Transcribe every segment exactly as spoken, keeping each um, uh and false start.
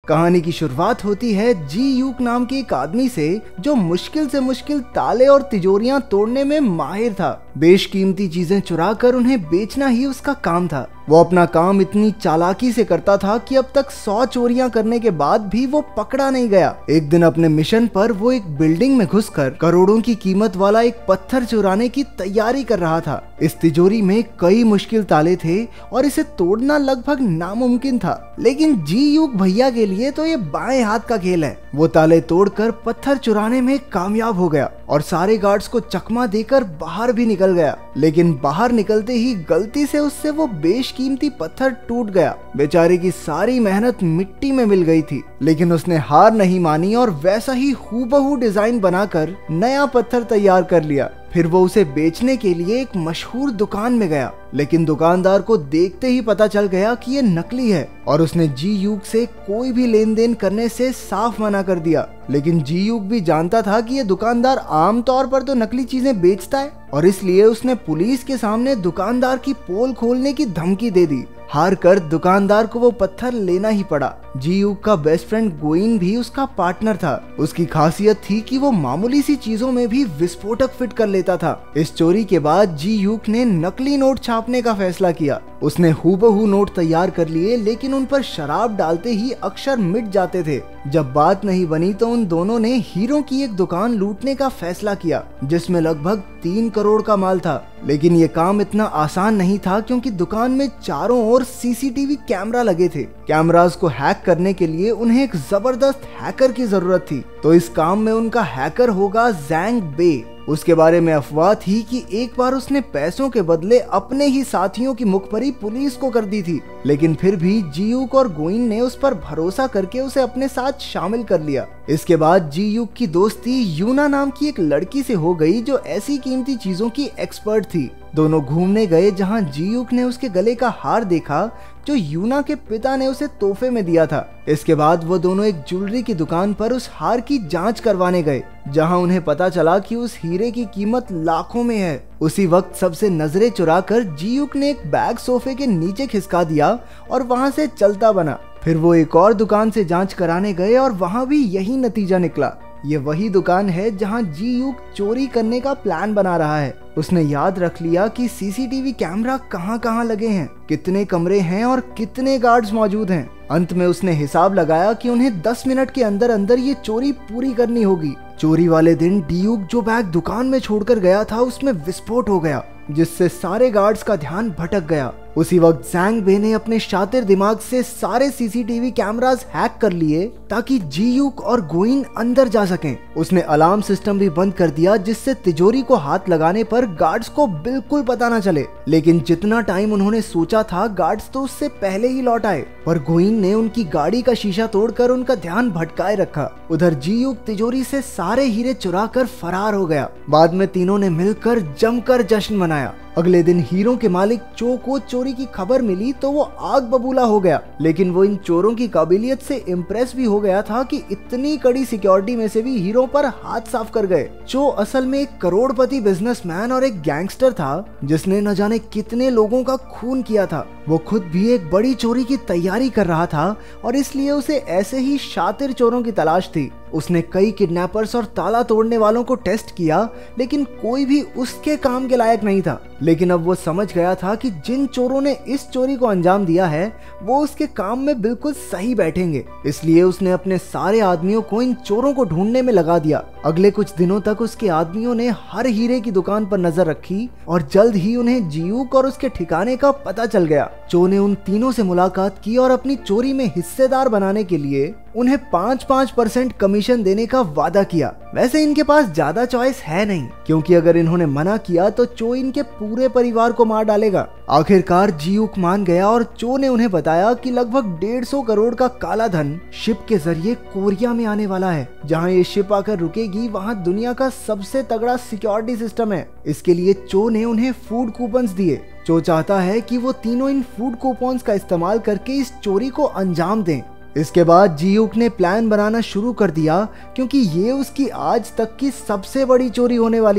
कहानी की शुरुआत होती है जी यूक नाम के एक आदमी से जो मुश्किल से मुश्किल ताले और तिजोरियां तोड़ने में माहिर था। बेशकीमती चीजें चुरा कर उन्हें बेचना ही उसका काम था। वो अपना काम इतनी चालाकी से करता था कि अब तक सौ चोरियां करने के बाद भी वो पकड़ा नहीं गया। एक दिन अपने मिशन पर वो एक बिल्डिंग में घुसकर करोड़ों की कीमत वाला एक पत्थर चुराने की तैयारी कर रहा था। इस तिजोरी में कई मुश्किल ताले थे और इसे तोड़ना लगभग नामुमकिन था, लेकिन जी यूक भैया के लिए तो ये बाएं हाथ का खेल है। वो ताले तोड़कर पत्थर चुराने में कामयाब हो गया और सारे गार्ड्स को चकमा देकर बाहर भी निकल गया। लेकिन बाहर निकलते ही गलती से उससे वो बेशकीमती पत्थर टूट गया। बेचारे की सारी मेहनत मिट्टी में मिल गई थी, लेकिन उसने हार नहीं मानी और वैसा ही हूबहू डिजाइन बनाकर नया पत्थर तैयार कर लिया। फिर वो उसे बेचने के लिए एक मशहूर दुकान में गया, लेकिन दुकानदार को देखते ही पता चल गया कि ये नकली है और उसने जी यूक से कोई भी लेन देन करने से साफ मना कर दिया। लेकिन जी यूक भी जानता था कि ये दुकानदार आमतौर पर तो नकली चीजें बेचता है और इसलिए उसने पुलिस के सामने दुकानदार की पोल खोलने की धमकी दे दी। हार कर दुकानदार को वो पत्थर लेना ही पड़ा। जी यूक का बेस्ट फ्रेंड गोइन भी उसका पार्टनर था। उसकी खासियत थी कि वो मामूली सी चीजों में भी विस्फोटक फिट कर लेता था। इस चोरी के बाद जी यूक ने नकली नोट छापने का फैसला किया। उसने हूबहू नोट तैयार कर लिए, लेकिन उन पर शराब डालते ही अक्षर मिट जाते थे। जब बात नहीं बनी तो उन दोनों ने हीरो की एक दुकान लूटने का फैसला किया, जिसमें लगभग तीन करोड़ का माल था। लेकिन ये काम इतना आसान नहीं था, क्योंकि दुकान में चारों ओर सीसीटीवी कैमरा लगे थे। कैमरास को हैक करने के लिए उन्हें एक जबरदस्त हैकर की जरूरत थी। तो इस काम में उनका हैकर होगा जैंग बे। उसके बारे में अफवाह थी कि एक बार उसने पैसों के बदले अपने ही साथियों की मुखबरी पुलिस को कर दी थी, लेकिन फिर भी जी यूक और गोइन ने उस पर भरोसा करके उसे अपने साथ शामिल कर लिया। इसके बाद जी यूक की दोस्ती यूना नाम की एक लड़की से हो गई, जो ऐसी कीमती चीजों की एक्सपर्ट थी। दोनों घूमने गए, जहां जी यूक ने उसके गले का हार देखा जो यूना के पिता ने उसे तोहफे में दिया था। इसके बाद वो दोनों एक ज्वेलरी की दुकान पर उस हार की जांच करवाने गए, जहां उन्हें पता चला कि उस हीरे की कीमत लाखों में है। उसी वक्त सबसे नजरें चुराकर जी यूक ने एक बैग सोफे के नीचे खिसका दिया और वहां से चलता बना। फिर वो एक और दुकान से जांच कराने गए और वहां भी यही नतीजा निकला। ये वही दुकान है जहां जी यूक चोरी करने का प्लान बना रहा है। उसने याद रख लिया कि सीसीटीवी कैमरा कहां कहां लगे हैं, कितने कमरे हैं और कितने गार्ड्स मौजूद हैं। अंत में उसने हिसाब लगाया कि उन्हें दस मिनट के अंदर अंदर ये चोरी पूरी करनी होगी। चोरी वाले दिन डी यूक जो बैग दुकान में छोड़कर गया था, उसमें विस्फोट हो गया, जिससे सारे गार्ड्स का ध्यान भटक गया। उसी वक्त जैंग बे ने अपने शातिर दिमाग से सारे सीसीटीवी कैमरास हैक कर लिए ताकि जी यूक और गोइन अंदर जा सकें। उसने अलार्म सिस्टम भी बंद कर दिया, जिससे तिजोरी को हाथ लगाने पर गार्ड्स को बिल्कुल पता न चले। लेकिन जितना टाइम उन्होंने सोचा था, गार्ड्स तो उससे पहले ही लौट आए, पर गोइन ने उनकी गाड़ी का शीशा तोड़कर उनका ध्यान भटकाए रखा। उधर जी यूक तिजोरी से सारे हीरे चुरा कर फरार हो गया। बाद में तीनों ने मिलकर जमकर जश्न मनाया। अगले दिन हीरो के मालिक चो को चोरी की खबर मिली तो वो आग बबूला हो गया, लेकिन वो इन चोरों की काबिलियत से इम्प्रेस भी हो गया था कि इतनी कड़ी सिक्योरिटी में से भी हीरो पर हाथ साफ कर गए। चो असल में एक करोड़पति बिजनेसमैन और एक गैंगस्टर था, जिसने न जाने कितने लोगों का खून किया था। वो खुद भी एक बड़ी चोरी की तैयारी कर रहा था और इसलिए उसे ऐसे ही शातिर चोरों की तलाश थी। उसने कई किडनैपर्स और ताला तोड़ने वालों को टेस्ट किया, लेकिन कोई भी उसके काम के लायक नहीं था। लेकिन अब वो समझ गया था कि जिन चोरों ने इस चोरी को अंजाम दिया है, वो उसके काम में बिल्कुल सही बैठेंगे। इसलिए उसने अपने सारे आदमियों को इन चोरों को ढूंढने में लगा दिया। अगले कुछ दिनों तक उसके आदमियों ने हर हीरे की दुकान पर नजर रखी और जल्द ही उन्हें जी यूक और उसके ठिकाने का पता चल गया। चो ने उन तीनों से मुलाकात की और अपनी चोरी में हिस्सेदार बनाने के लिए उन्हें पाँच पाँच परसेंट कमीशन देने का वादा किया। वैसे इनके पास ज्यादा चॉइस है नहीं, क्योंकि अगर इन्होंने मना किया तो चो इनके पूरे परिवार को मार डालेगा। आखिरकार जी यूक मान गया और चो ने उन्हें बताया कि लगभग डेढ़ सौ करोड़ का काला धन शिप के जरिए कोरिया में आने वाला है। जहां ये शिप आकर रुकेगी, वहां दुनिया का सबसे तगड़ा सिक्योरिटी सिस्टम है। इसके लिए चो ने उन्हें फूड कूपन्स दिए। चो चाहता है कि वो तीनों इन फूड कूपन्स का इस्तेमाल करके इस चोरी को अंजाम दें। इसके बाद जी यूक ने प्लान बनाना शुरू कर दिया, क्योंकि ये उसकी आज तक की सबसे बड़ी चोरी होने वाली थी।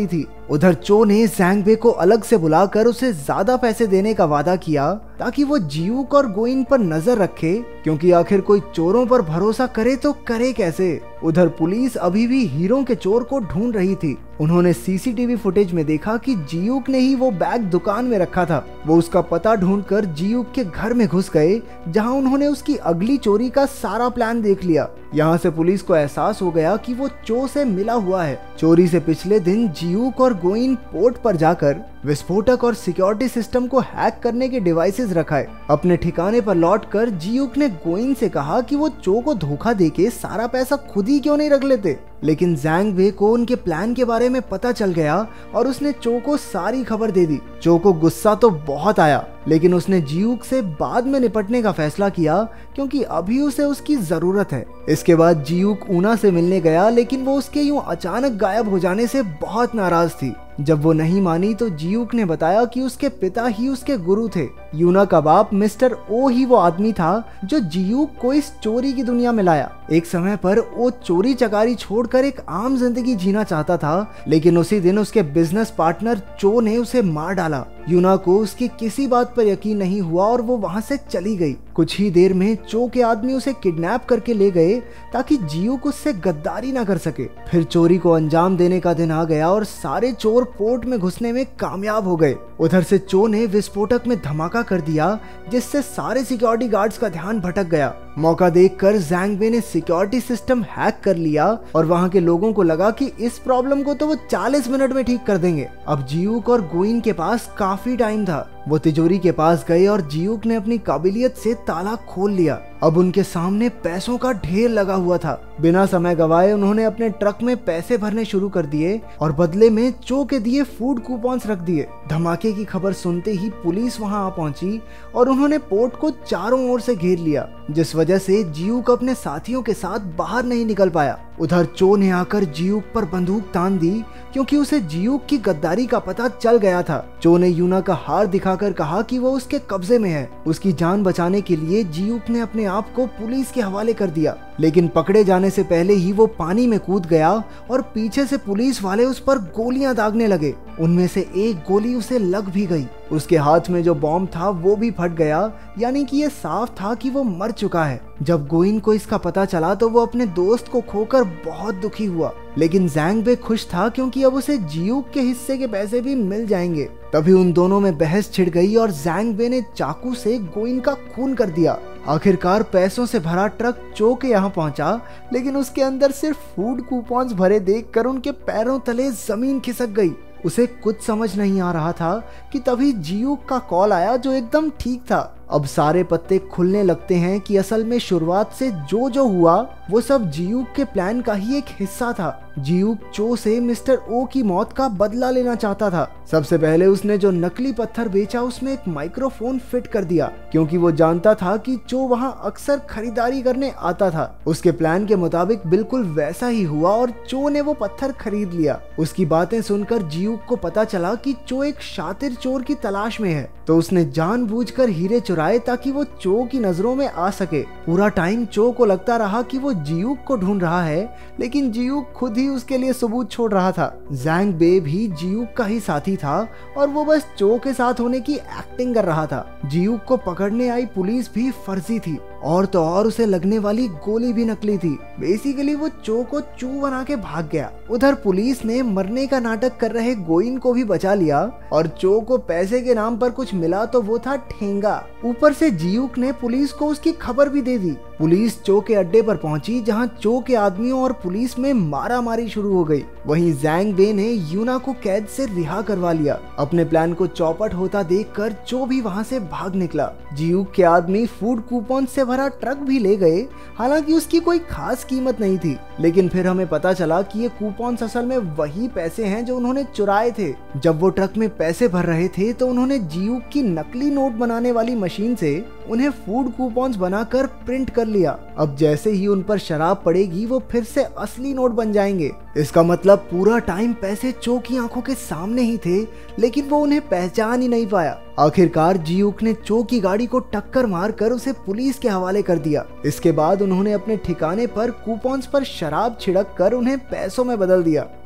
उधर चो ने जैंग बे को अलग से बुलाकर उसे ज्यादा पैसे देने का वादा किया ताकि वो जियूक और गोइन पर नजर रखे, क्योंकि आखिर कोई चोरों पर भरोसा करे तो करे कैसे। उधर पुलिस अभी भी हीरो के चोर को ढूंढ रही थी। उन्होंने सीसीटीवी फुटेज में देखा कि जियूक ने ही वो बैग दुकान में रखा था। वो उसका पता ढूंढकर जियूक के घर में घुस गए, जहां उन्होंने उसकी अगली चोरी का सारा प्लान देख लिया। यहाँ से पुलिस को एहसास हो गया कि वो चो से मिला हुआ है। चोरी से पिछले दिन जियूक और गोइन पोर्ट पर जाकर विस्फोटक और सिक्योरिटी सिस्टम को हैक करने के डिवाइसेस रखाए। अपने ठिकाने पर लौटकर जियूक ने गोइन से कहा कि वो चो को धोखा देके सारा पैसा खुद ही क्यों नहीं रख लेते, लेकिन जैंग बे को उनके प्लान के बारे में पता चल गया और उसने चो को सारी खबर दे दी। चो को गुस्सा तो बहुत आया, लेकिन उसने जियूक से बाद में निपटने का फैसला किया, क्योंकि अभी उसे उसकी जरूरत है। इसके बाद जियूक ऊना से मिलने गया, लेकिन वो उसके यूं अचानक गायब हो जाने से बहुत नाराज थी। जब वो नहीं मानी तो जियूक ने बताया कि उसके पिता ही उसके गुरु थे। यूना का बाप मिस्टर ओ ही वो आदमी था जो जियूक को इस चोरी की दुनिया में लाया। एक समय पर वो चोरी चकारी छोड़कर एक आम जिंदगी जीना चाहता था, लेकिन उसी दिन उसके बिजनेस पार्टनर चो ने उसे मार डाला। यूना को उसकी किसी बात पर यकीन नहीं हुआ और वो वहाँ से चली गई। कुछ ही देर में चो के आदमी उसे किडनैप करके ले गए ताकि जियूक उससे गद्दारी ना कर सके। फिर चोरी को अंजाम देने का दिन आ गया और सारे चोर पोर्ट में घुसने में कामयाब हो गए। उधर से चो ने विस्फोटक में धमाका कर दिया, जिससे सारे सिक्योरिटी गार्ड्स का ध्यान भटक गया। मौका देखकर जैंग बे ने सिक्योरिटी सिस्टम हैक कर लिया और वहां के लोगों को लगा कि इस प्रॉब्लम को तो वो चालीस मिनट में ठीक कर देंगे। अब जियूक और गोइन के पास काफी टाइम था। वो तिजोरी के पास गए और जियूक ने अपनी काबिलियत से ताला खोल लिया। अब उनके सामने पैसों का ढेर लगा हुआ था। बिना समय गवाए उन्होंने अपने ट्रक में पैसे भरने शुरू कर दिए और बदले में चो के दिए फूड कूपन्स रख दिए। धमाके की खबर सुनते ही पुलिस वहां आ पहुंची और उन्होंने पोर्ट को चारों ओर से घेर लिया, जिस वजह से जियूक अपने साथियों के साथ बाहर नहीं निकल पाया। उधर चो ने आकर जियूक पर बंदूक तान दी, क्योंकि उसे जियूक की गद्दारी का पता चल गया था। चो ने यूना का हार दिखाकर कहा कि वो उसके कब्जे में है। उसकी जान बचाने के लिए जियूक ने अपने आप को पुलिस के हवाले कर दिया, लेकिन पकड़े जाने से पहले ही वो पानी में कूद गया और पीछे से पुलिस वाले उस पर गोलियां दागने लगे। उनमें से एक गोली उसे लग भी गई। उसके हाथ में जो बॉम्ब था वो भी फट गया, यानी कि ये साफ था कि वो मर चुका है। जब गोइन को इसका पता चला तो वो अपने दोस्त को खोकर बहुत दुखी हुआ, लेकिन जैंग बे खुश था क्योंकि अब उसे जियूक के हिस्से के पैसे भी मिल जाएंगे। तभी उन दोनों में बहस छिड़ गई और जैंग बे ने चाकू से गोइन का खून कर दिया। आखिरकार पैसों से भरा ट्रक चो के यहाँ पहुंचा, लेकिन उसके अंदर सिर्फ फूड कूपन्स भरे देखकर उनके पैरों तले जमीन खिसक गई। उसे कुछ समझ नहीं आ रहा था कि तभी जियूक का कॉल आया, जो एकदम ठीक था। अब सारे पत्ते खुलने लगते हैं कि असल में शुरुआत से जो जो हुआ वो सब जियूक के प्लान का ही एक हिस्सा था। जियूक चो से मिस्टर ओ की मौत का बदला लेना चाहता था। सबसे पहले उसने जो नकली पत्थर बेचा उसमें एक माइक्रोफोन फिट कर दिया, क्योंकि वो जानता था कि चो वहां अक्सर खरीदारी करने आता था। उसके प्लान के मुताबिक बिल्कुल वैसा ही हुआ और चो ने वो पत्थर खरीद लिया। उसकी बातें सुनकर जियूक को पता चला कि चो एक शातिर चोर की तलाश में है, तो उसने जानबूझकर हीरे चुराए ताकि वो चो की नजरों में आ सके। पूरा टाइम चो को लगता रहा कि वो जियूक को ढूंढ रहा है, लेकिन जियूक खुद ही उसके लिए सबूत छोड़ रहा था। जैंग बे भी जियूक का ही साथी था और वो बस चो के साथ होने की एक्टिंग कर रहा था। जियूक को पकड़ने आई पुलिस भी फर्जी थी, और तो और उसे लगने वाली गोली भी नकली थी। बेसिकली वो चो को चू बना के भाग गया। उधर पुलिस ने मरने का नाटक कर रहे गोइन को भी बचा लिया और चो को पैसे के नाम पर कुछ मिला तो वो था ठेंगा। ऊपर से जियूक ने पुलिस को उसकी खबर भी दे दी। पुलिस चो के अड्डे पर पहुंची, जहां चो के आदमियों और पुलिस में मारा मारी शुरू हो गई। वहीं जैंग बे ने यूना को कैद से रिहा करवा लिया। अपने प्लान को चौपट होता देखकर चो भी वहां से भाग निकला। जियूक के आदमी फूड कूपन से भरा ट्रक भी ले गए, हालांकि उसकी कोई खास कीमत नहीं थी। लेकिन फिर हमें पता चला कि ये कूपन असल में वही पैसे हैं जो उन्होंने चुराए थे। जब वो ट्रक में पैसे भर रहे थे तो उन्होंने जियूक की नकली नोट बनाने वाली मशीन से उन्हें फूड कूपन्स बनाकर प्रिंट कर लिया। अब जैसे ही उन पर शराब पड़ेगी वो फिर से असली नोट बन जाएंगे। इसका मतलब पूरा टाइम पैसे चो की आंखों के सामने ही थे, लेकिन वो उन्हें पहचान ही नहीं पाया। आखिरकार जियूक ने चो की गाड़ी को टक्कर मारकर उसे पुलिस के हवाले कर दिया। इसके बाद उन्होंने अपने ठिकाने पर कूपन्स पर शराब छिड़क कर उन्हें पैसों में बदल दिया।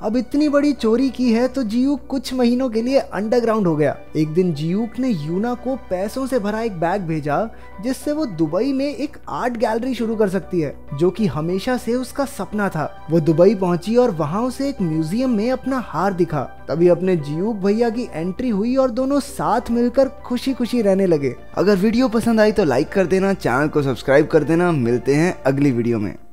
अब इतनी बड़ी चोरी की है तो जियूक कुछ महीनों के लिए अंडरग्राउंड हो गया। एक दिन जियूक ने यूना को पैसों से भरा एक बैग भेजा जिससे वो दुबई में एक आर्ट गैलरी शुरू कर सकती है, जो कि हमेशा से उसका सपना था। वो दुबई पहुंची और वहां उसे एक म्यूजियम में अपना हार दिखा। तभी अपने जियूक भैया की एंट्री हुई और दोनों साथ मिलकर खुशी खुशी रहने लगे। अगर वीडियो पसंद आई तो लाइक कर देना, चैनल को सब्सक्राइब कर देना। मिलते हैं अगली वीडियो में।